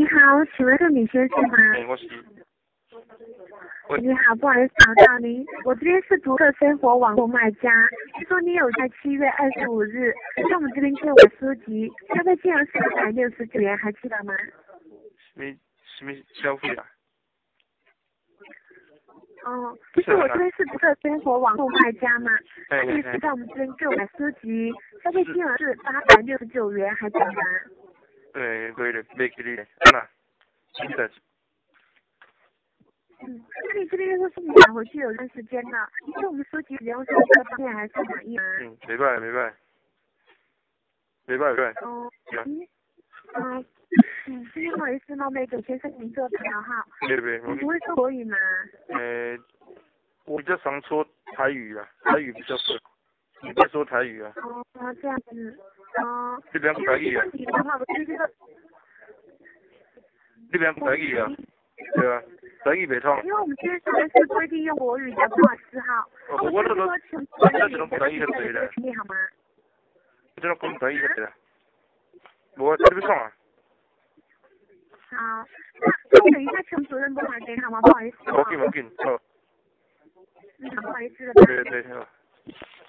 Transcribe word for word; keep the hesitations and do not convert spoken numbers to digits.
好，请问是李先生吗？ 哎，我是。 你好，不好意思打扰您，我这边是独特生活网络卖家，听说你有在七月二十五日在我们这边购买书籍，消费金额是一百六十九元，还记得吗？ 什么什么消费啊？ 哦，其实我这边是独特生活网络卖家嘛， 哎你是在我们这边购买书籍，消费金额是八百六十九元，还记得吗？ 对对的，没给你的，那，真的。 嗯，那你这边就是你买回去有段时间了，你对我们书籍使用上这方面还是满意吗？ 嗯，没办法没办法，没办法没办法。 哦，嗯，嗯，嗯，今天不好意思冒昧给先生您做调号。 对对，我你不会说国语吗？ 呃，我比较常说台语啊，台语比较多。你在说台语啊？ 哦，这样子，哦。 你不要台语啊？ 你的话，我就是说。 你不要台语啊？对啊，台语袂通。 因为我们这边说的是规定用国语的，不好意思哈。 我我那个，我那种台语就对了。 你好吗？ 我这种讲台语就对了。我这边送啊。 好，那等一下陈主任拨打给你好吗？不好意思。 没紧没紧，好。 嗯，不好意思了。 对对好。